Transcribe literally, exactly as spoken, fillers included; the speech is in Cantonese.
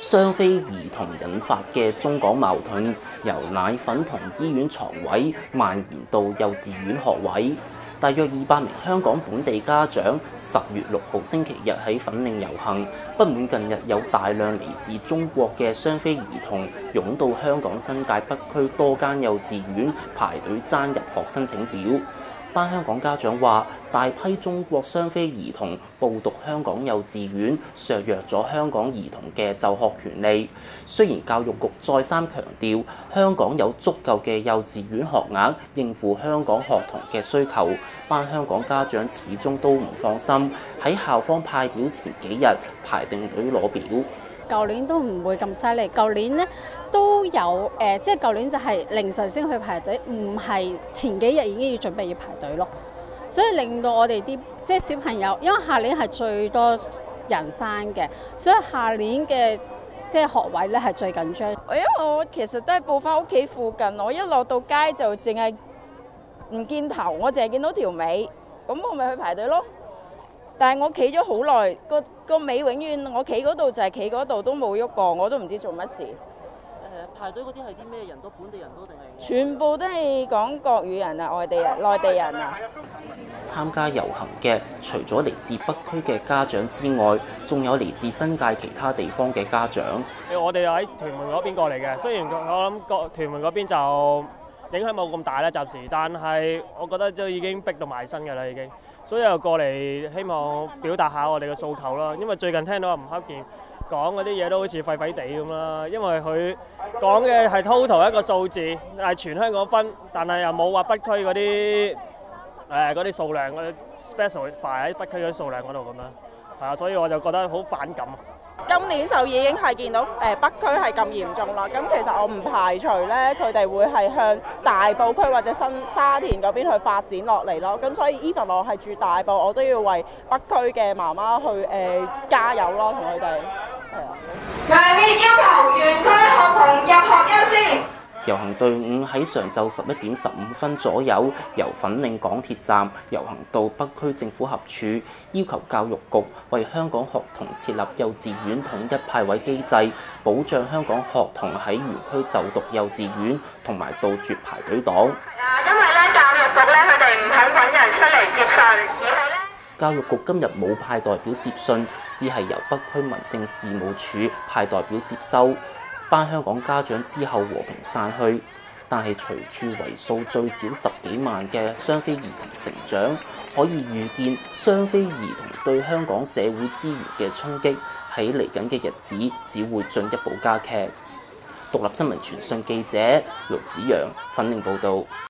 雙非兒童引發嘅中港矛盾，由奶粉同醫院床位蔓延到幼稚園學位。大約二百名香港本地家長十月六號星期日喺粉嶺遊行，不滿近日有大量嚟自中國嘅雙非兒童湧到香港新界北區多間幼稚園排隊爭入學申請表。班香港家長話：大批中國雙非兒童報讀香港幼稚園，削弱咗香港兒童嘅就學權利。雖然教育局再三強調香港有足夠嘅幼稚園學額應付香港學童嘅需求，班香港家長始終都唔放心，喺校方派表前幾日排定隊攞表。 舊年都唔會咁犀利，舊年咧都有誒、呃，即係舊年就係凌晨先去排隊，唔係前幾日已經要準備要排隊咯。所以令到我哋啲即係小朋友，因為下年係最多人生嘅，所以下年嘅即係學位咧係最緊張。 因為我其實都係報翻屋企附近，我一落到街就淨係唔見頭，我淨係見到條尾，咁我咪去排隊咯。但係我企咗好耐，個個尾永遠我企嗰度就係企嗰度，都冇喐過，我都唔知做乜事。誒、 呃、排隊嗰啲係啲咩人多？本地人多定係？ 全部都係講國語人啊，外地人、內地人啊。 參加遊行嘅除咗嚟自北區嘅家長之外，仲有嚟自新界其他地方嘅家長。 我哋喺屯門嗰邊過嚟嘅，雖然我諗個屯門嗰邊就影響冇咁大啦，暫時，但係我覺得都已經逼到埋身㗎啦，已經。所以又過嚟希望表達下我哋嘅訴求啦，因為最近聽到阿吳克儉講嗰啲嘢都好似廢廢地咁啦，因為佢講嘅係 total 一個數字，係全香港分，但係又冇話北區嗰啲誒嗰啲數量，嗰啲 special 快喺北區嗰啲數量嗰度咁樣，係啊，所以我就覺得好反感。 今年就已經係見到誒北區係咁嚴重啦，咁其實我唔排除咧，佢哋會係向大埔區或者新沙田嗰邊去發展落嚟咯。咁所以 even 我係住大埔，我都要為北區嘅媽媽去誒、呃、加油咯，同佢哋係啊。 強烈要求原區學童入學優先。 遊行隊伍喺上晝十一點十五分左右，由粉嶺港鐵站遊行到北區政府合署，要求教育局為香港學童設立幼稚園統一派位機制，保障香港學童喺原區就讀幼稚園，同埋杜絕排隊黨。 因為咧教育局咧佢哋唔肯揾人出嚟接信，而係咧教育局今日冇派代表接信，只係由北區民政事務處派代表接收。班香港家長之後和平散去，但係隨住為數最少十幾萬嘅雙非兒童成長，可以預見雙非兒童對香港社會資源嘅衝擊喺嚟緊嘅日子只會進一步加劇。獨立新聞傳訊記者盧子陽，粉嶺報導。